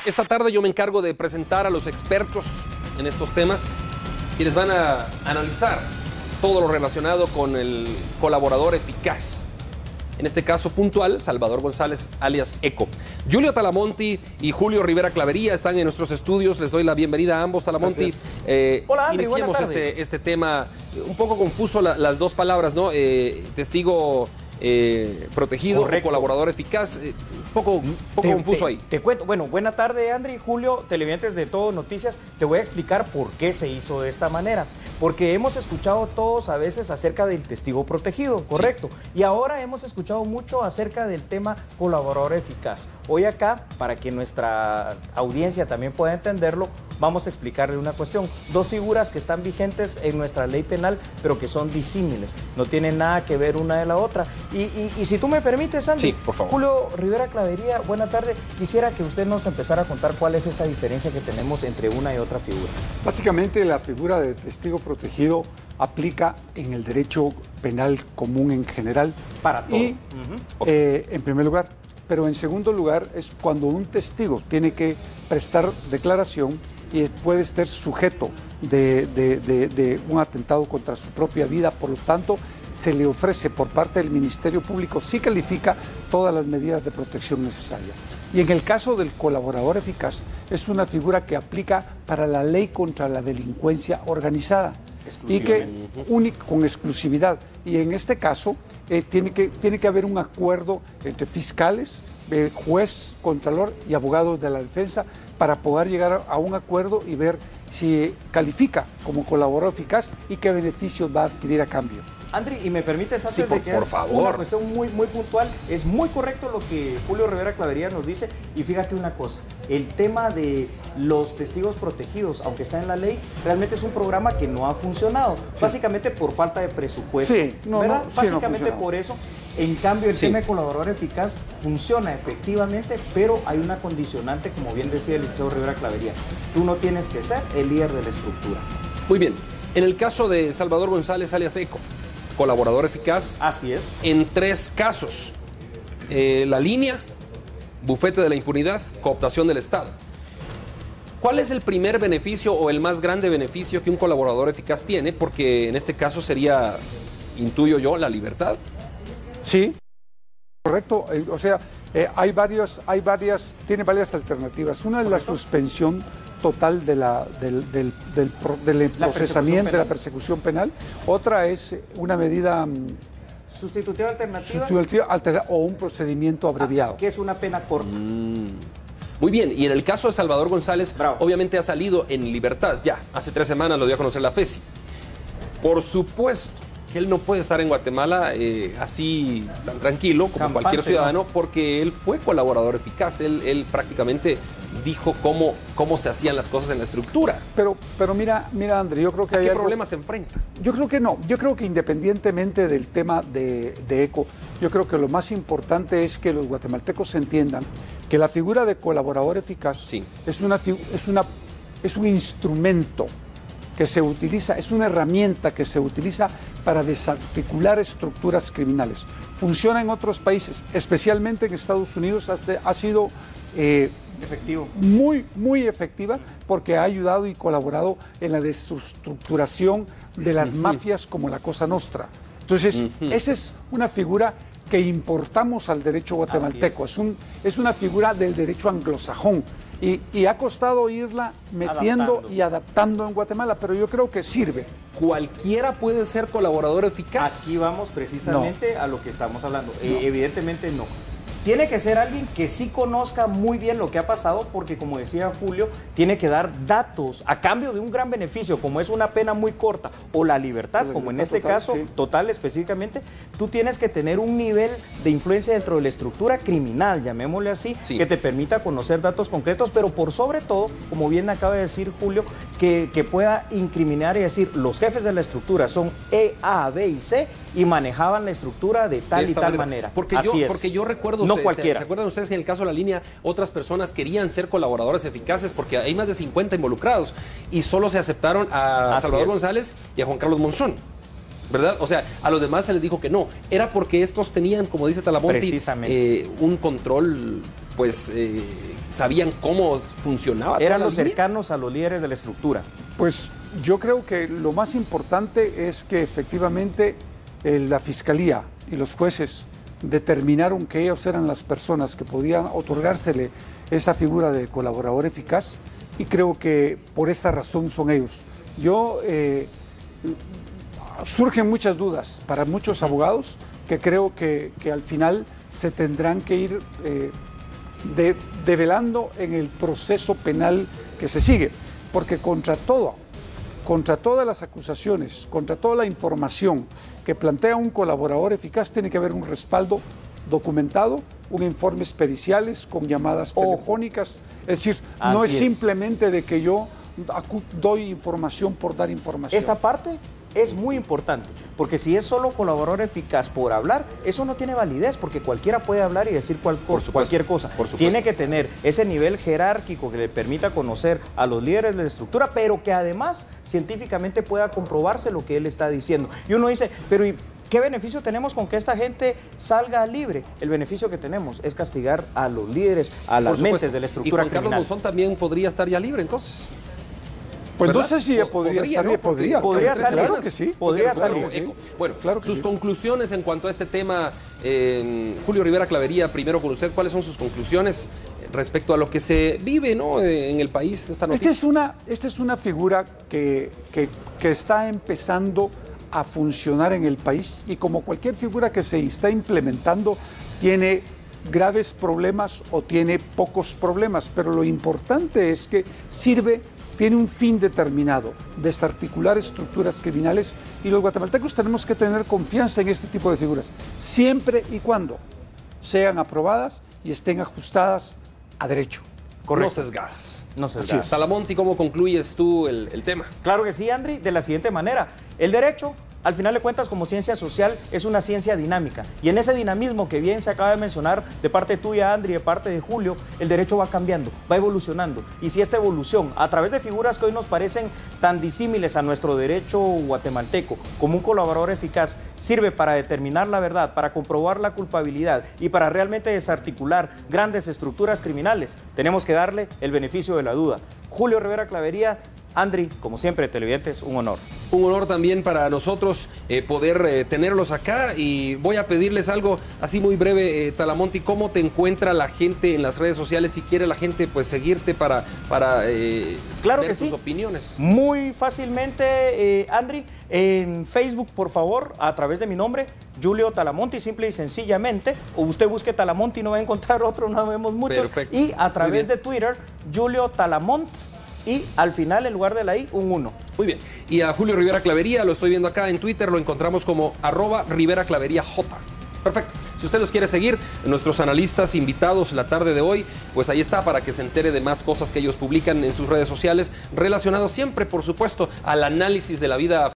Esta tarde yo me encargo de presentar a los expertos en estos temas, quienes van a analizar todo lo relacionado con el colaborador eficaz. En este caso puntual, Salvador González, alias Eco. Julio Talamonti y Julio Rivera Clavería están en nuestros estudios. Les doy la bienvenida a ambos. Talamonti, hola, Andri, iniciemos este tema un poco confuso, las dos palabras, ¿no? Testigo protegido, o colaborador eficaz, un poco confuso ahí. Te cuento, bueno, buena tarde, Andri, Julio, televidentes de Todo Noticias. Te voy a explicar por qué se hizo de esta manera. Porque hemos escuchado todos a veces acerca del testigo protegido, ¿correcto? Sí. Y ahora hemos escuchado mucho acerca del tema colaborador eficaz. Hoy acá, para que nuestra audiencia también pueda entenderlo, vamos a explicarle una cuestión. Dos figuras que están vigentes en nuestra ley penal, pero que son disímiles. No tienen nada que ver una de la otra. Y si tú me permites, Andy, sí, por favor. Julio Rivera Clavería, buena tarde. Quisiera que usted nos empezara a contar cuál es esa diferencia que tenemos entre una y otra figura. Básicamente, la figura de testigo protegido aplica en el derecho penal común en general. Para todo. Y, en primer lugar. Pero en segundo lugar, es cuando un testigo tiene que prestar declaración y puede estar sujeto de un atentado contra su propia vida. Por lo tanto, se le ofrece por parte del Ministerio Público, sí califica todas las medidas de protección necesarias. Y en el caso del colaborador eficaz, es una figura que aplica para la ley contra la delincuencia organizada y que con exclusividad. Y en este caso tiene que haber un acuerdo entre fiscales, juez, contralor y abogados de la defensa para poder llegar a un acuerdo y ver si califica como colaborador eficaz y qué beneficios va a adquirir a cambio. Andri, y me permites antes sí, de que por favor. Una cuestión muy puntual, es muy correcto lo que Julio Rivera Clavería nos dice, y fíjate una cosa, el tema de los testigos protegidos, aunque está en la ley, realmente es un programa que no ha funcionado, básicamente por falta de presupuesto, ¿verdad? Básicamente por eso. En cambio, el tema de colaborador eficaz funciona efectivamente, pero hay una condicionante, como bien decía el licenciado Rivera Clavería, tú no tienes que ser el líder de la estructura. Muy bien, en el caso de Salvador González, alias Eco, colaborador eficaz. Así es. En tres casos. La línea, bufete de la impunidad, cooptación del Estado. ¿Cuál es el primer beneficio o el más grande beneficio que un colaborador eficaz tiene? Porque en este caso sería, intuyo yo, la libertad. Sí, correcto. O sea, tiene varias alternativas. Una es la suspensión total del procesamiento, de la persecución penal. Otra es una medida sustitutiva alternativa o un procedimiento abreviado. Que es una pena corta. Muy bien, y en el caso de Salvador González, obviamente ha salido en libertad ya. Hace 3 semanas lo dio a conocer la FESI. Por supuesto que él no puede estar en Guatemala así tan tranquilo como cualquier ciudadano, porque él fue colaborador eficaz. Él prácticamente dijo cómo se hacían las cosas en la estructura. Pero mira, André, yo creo que ¿a qué problemas se enfrenta? Yo creo que no. Yo creo que independientemente del tema de Eco, yo creo que lo más importante es que los guatemaltecos entiendan que la figura de colaborador eficaz es un instrumento que se utiliza, es una herramienta que se utiliza para desarticular estructuras criminales. Funciona en otros países, especialmente en Estados Unidos, ha sido efectivo. Muy efectiva, porque ha ayudado y colaborado en la desestructuración de las mafias como la Cosa Nostra. Entonces, esa es una figura que importamos al derecho guatemalteco, es una figura del derecho anglosajón. Y ha costado irla metiendo y adaptando en Guatemala, pero yo creo que sirve. ¿Cualquiera puede ser colaborador eficaz? Aquí vamos precisamente a lo que estamos hablando. Evidentemente no. Tiene que ser alguien que sí conozca muy bien lo que ha pasado, porque como decía Julio, tiene que dar datos a cambio de un gran beneficio, como es una pena muy corta, o la libertad, como en este caso, total específicamente. Tú tienes que tener un nivel de influencia dentro de la estructura criminal, llamémosle así, que te permita conocer datos concretos, pero por sobre todo, como bien acaba de decir Julio, que pueda incriminar y decir, los jefes de la estructura son E, A, B y C, y manejaban la estructura de tal y tal manera. Porque yo recuerdo, no cualquiera. ¿Se acuerdan ustedes que en el caso de la línea otras personas querían ser colaboradores eficaces porque hay más de 50 involucrados y solo se aceptaron a Salvador González y a Juan Carlos Monzón? ¿Verdad? O sea, a los demás se les dijo que no. Era porque estos tenían, como dice Talamonti, un control, pues, sabían cómo funcionaba. Eran los cercanos a los líderes de la estructura. Pues yo creo que lo más importante es que efectivamente la Fiscalía y los jueces determinaron que ellos eran las personas que podían otorgársele esa figura de colaborador eficaz, y creo que por esa razón son ellos. Surgen muchas dudas para muchos abogados que creo que al final se tendrán que ir develando en el proceso penal que se sigue, porque contra todas las acusaciones, contra toda la información que plantea un colaborador eficaz, tiene que haber un respaldo documentado, un informes periciales con llamadas telefónicas. Es decir, no es simplemente de que yo doy información por dar información. Esta parte es muy importante, porque si es solo colaborador eficaz por hablar, eso no tiene validez, porque cualquiera puede hablar y decir cualquier cosa. Tiene que tener ese nivel jerárquico que le permita conocer a los líderes de la estructura, pero que además científicamente pueda comprobarse lo que él está diciendo. Y uno dice, pero ¿qué beneficio tenemos con que esta gente salga libre? El beneficio que tenemos es castigar a los líderes, a las mentes de la estructura criminal. Y Juan Carlos Monzón también podría estar ya libre, entonces. Pues ¿verdad? No sé si podría estar bien, podría salir. Claro que sí. Podría salir. Bueno, claro que sus conclusiones en cuanto a este tema, Julio Rivera Clavería, primero con usted, ¿cuáles son sus conclusiones respecto a lo que se vive, ¿no?, en el país, esta noticia? Esta es una figura que está empezando a funcionar en el país, y como cualquier figura que se está implementando, tiene graves problemas o tiene pocos problemas, pero lo importante es que tiene un fin determinado: desarticular estructuras criminales, y los guatemaltecos tenemos que tener confianza en este tipo de figuras, siempre y cuando sean aprobadas y estén ajustadas a derecho. Correcto. No sesgadas. No sesgadas. Talamonti, ¿cómo concluyes tú el tema? Claro que sí, Andri, de la siguiente manera. El derecho, al final de cuentas, como ciencia social, es una ciencia dinámica. Y en ese dinamismo que bien se acaba de mencionar de parte tuya, Andri, de parte de Julio, el derecho va cambiando, va evolucionando. Y si esta evolución, a través de figuras que hoy nos parecen tan disímiles a nuestro derecho guatemalteco, como un colaborador eficaz, sirve para determinar la verdad, para comprobar la culpabilidad y para realmente desarticular grandes estructuras criminales, tenemos que darle el beneficio de la duda. Julio Rivera Clavería, Andri, como siempre, televidentes, un honor. Un honor también para nosotros poder tenerlos acá, y voy a pedirles algo así muy breve, Talamonti, ¿cómo te encuentra la gente en las redes sociales si quiere la gente pues seguirte para claro ver que sus sí. opiniones? Muy fácilmente, Andri, en Facebook, por favor, a través de mi nombre, Julio Talamonti, simple y sencillamente, o usted busque Talamonti, no va a encontrar otro, no vemos muchos. Perfecto. Y a través de Twitter, Julio Talamont, y al final, en lugar de la I, un 1. Muy bien. Y a Julio Rivera Clavería, lo estoy viendo acá en Twitter, lo encontramos como @RiveraClaveriaJ. Perfecto. Si usted los quiere seguir, nuestros analistas invitados la tarde de hoy, pues ahí está, para que se entere de más cosas que ellos publican en sus redes sociales, relacionados siempre, por supuesto, al análisis de la vida